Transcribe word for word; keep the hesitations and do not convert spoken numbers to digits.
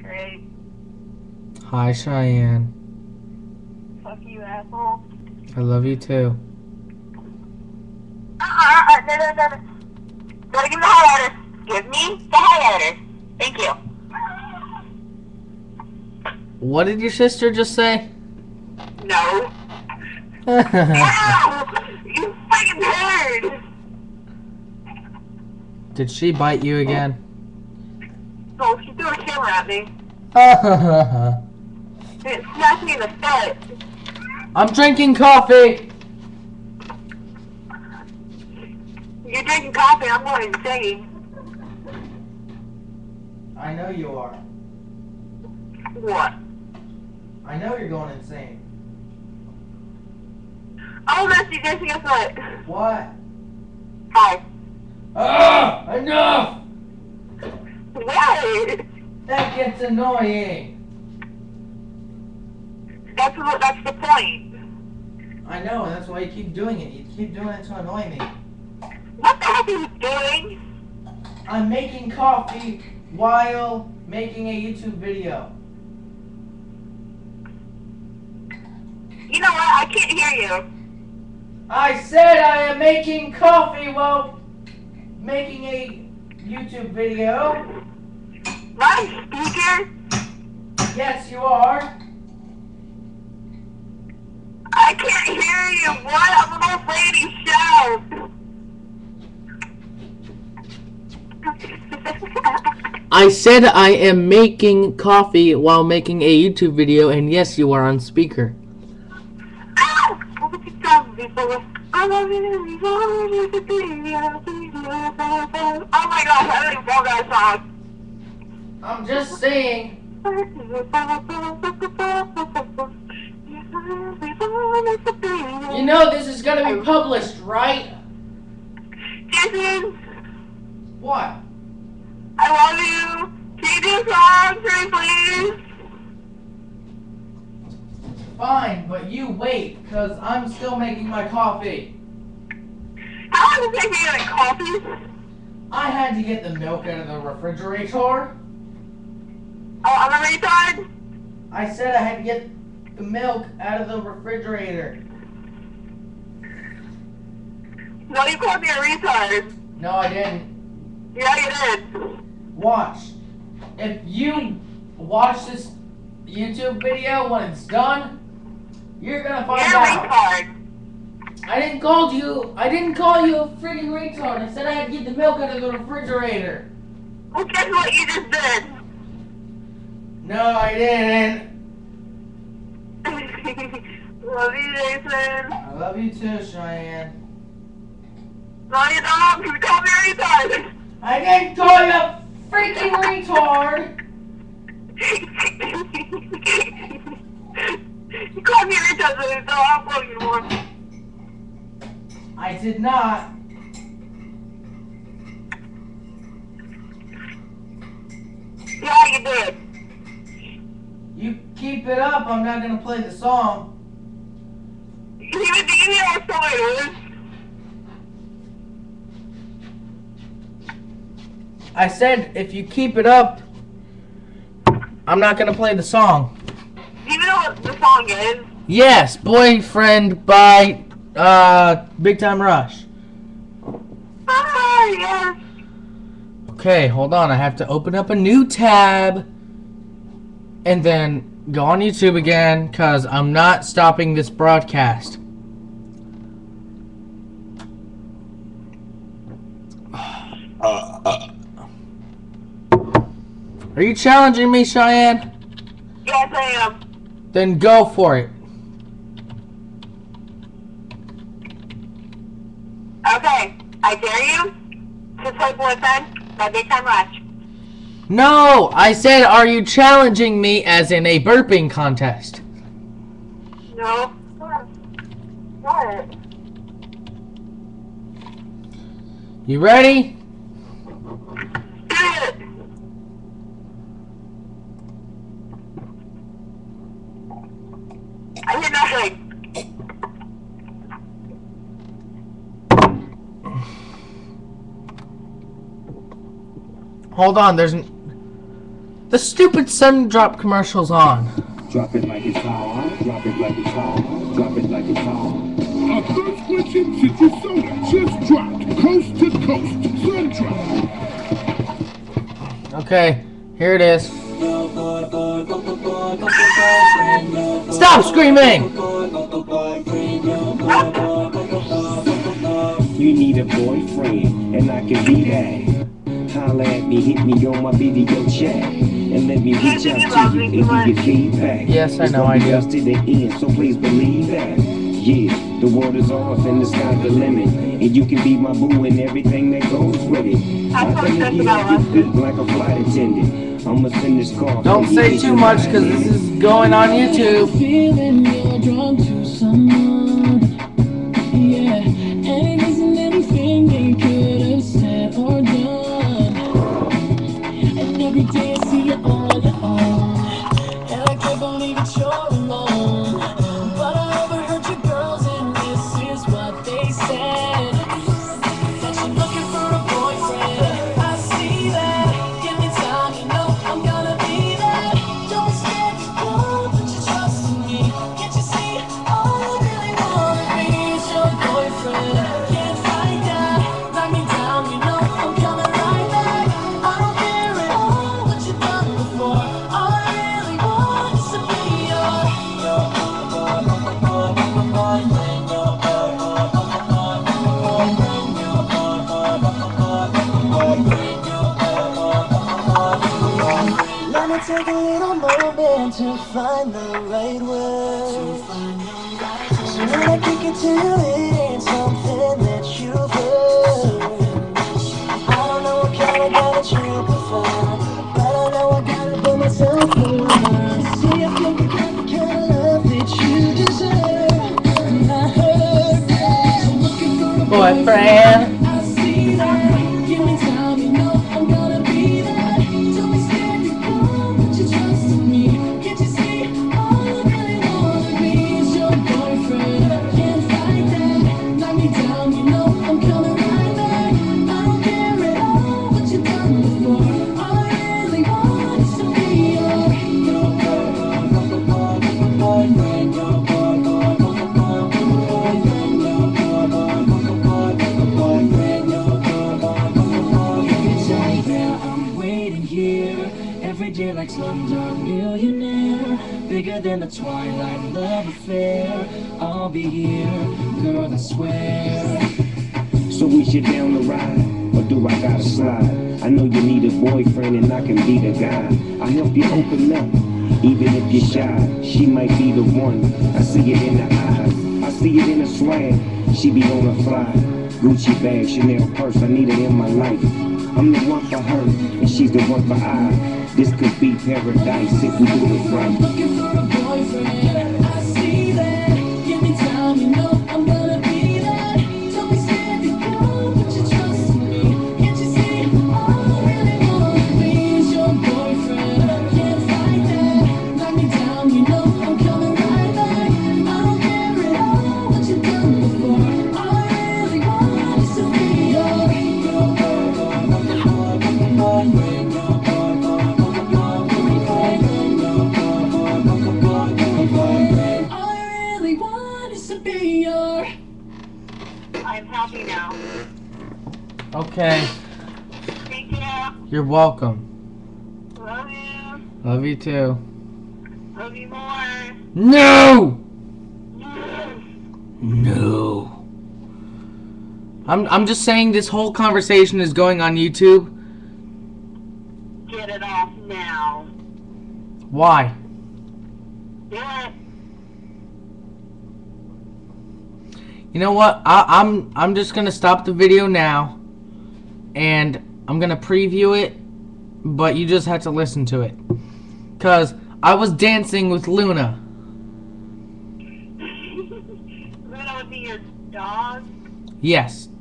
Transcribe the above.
Great. Hi, Cheyenne. Fuck you, asshole. I love you too. Uh, uh, uh, no, no, no, no. Gotta give me the highlighter. Give me the highlighter. Thank you. What did your sister just say? No. Ow! You fucking heard! Did she bite you again? Oh, she threw a camera at me. It smacked me in the face. I'm drinking coffee. You're drinking coffee, I'm going insane. I know you are. What? I know you're going insane. Oh, Messi, guess guess what? What? Hi. Ah! Enough! What? That gets annoying. That's what, that's the point. I know, and that's why you keep doing it. You keep doing it to annoy me. What the heck are you doing? I'm making coffee while making a YouTube video. You know what? I can't hear you. I said I am making coffee while making a YouTube video. My speaker? Yes, you are. I can't hear you. What? I'm an old lady. Shout. I said I am making coffee while making a YouTube video, and yes, you are on speaker. Ow! Oh my gosh, I don't even know that song. I'm just saying. You know this is gonna be published, right? Jason, What? I love you. Can you do a song for me, please? Fine, but you wait, because I'm still making my coffee. How long does it take me to get coffee? I had to get the milk out of the refrigerator. Oh, I'm a retard? I said I had to get the milk out of the refrigerator. No, you called me a retard. No, I didn't. Yeah, you did. Watch. If you watch this YouTube video when it's done, you're gonna find You're a out. retard. I didn't call you. I didn't call you a freaking retard. I said I had to get the milk out of the refrigerator. Well, guess what you just did? No, I didn't. Love you, Jason. I love you too, Cheyenne. No, you don't. You called me a retard. I didn't call you a freaking retard. You called me a retard, so I don't call you anymore. I did not. Yeah, you did. You keep it up. I'm not gonna play the song. You even do you know what song it is? I said if you keep it up, I'm not gonna play the song. Do you even know what the song is? Yes, Boyfriend by uh, Big Time Rush. Ah, yes. Okay, hold on. I have to open up a new tab and then go on YouTube again because I'm not stopping this broadcast. Uh, uh. Are you challenging me, Cheyenne? Yes, I am. Then go for it. Okay, I dare you to play Boyfriend by Big Time Rush. No, I said, are you challenging me as in a burping contest? No. What? You ready? Do it. I hear nothing. Hold on, there's... N The stupid sun drop commercial's on. Drop it like it's hot. Drop it like it's hot. Drop it like it's hot. Our first glitching city soda just dropped. Coast to coast. Sun drop. Okay, here it is. Stop screaming! You need a boyfriend, and I can be that. Holla at me, hit me on my video chat, and let me reach out to you if you get feedback. Yes, I know I do. It's to the end, so please believe that. Yeah, the world is ours and the sky's the limit, and you can be my boo and everything that goes with it. I can make you off your feet like a flight attendant. I'ma send this call. Don't say too much because this is going on YouTube. Feeling you're drawn to someone, yeah, and it isn't anything they could have said or done. And every day I see you on your own, and I can't believe that you're alone. But I overheard your girls, and this is what they said: that you're looking for a boyfriend. I see that. Give me time, you know I'm gonna be there. Don't stand alone, put your trust in me. Can't you see? All I really wanna be is your boyfriend. Can't fight that. Knock me down, you know I'm coming right back. I don't care at all what you've done before. All I really want is to be your your Let me take a little moment to find the right word. So when I kick it to you, it ain't something that you've heard. I don't know what kind of guy that you prefer, but I know I gotta put myself first. See, I think I got the kind of love that you deserve. And I heard that you're looking for a Boyfriend. I see that. Give me time, you know I'm gonna be there. Don't be scared to go, put your trust in me. Can't you see? All I really wanna be is your boyfriend. Can't fight that. Knock me down, you know I'm coming right back. I don't care at all what you've done before. All I really want is to be your your boyfriend, your boyfriend, your boyfriend, your I'm waiting here every day like Slumdog Millionaire, bigger than the Twilight love affair. I'll be here, girl, I swear. So is you down the ride, or do I gotta slide? I know you need a boyfriend and I can be the guy. I help you open up, even if you're shy. She might be the one, I see it in her eyes. I see it in her swag, she be on a fly. Gucci bag, Chanel purse, I need her in my life. I'm the one for her, and she's the one for I. This could be paradise if we do it right. Looking for a boyfriend, I see that. Give me time, you know I'm gonna be there. Don't be scared to go, put your trust in me. Can't you see? All I really wanna be is your boyfriend. Can't fight that. Knock me down, you know I'm coming right back. I don't care at all what you've done before. All I really want is to be your your boyfriend, your boyfriend, your All I really want is to be your. I'm happy now. Okay, Thank you. you're welcome. Love you. Love you too. Love you more. No! No. I'm I'm just saying this whole conversation is going on YouTube. Get it off now. Why? Do it. You know what? I, I'm I'm just gonna stop the video now, and I'm gonna preview it, but you just have to listen to it, cause I was dancing with Luna. Luna would be your dog. Yes,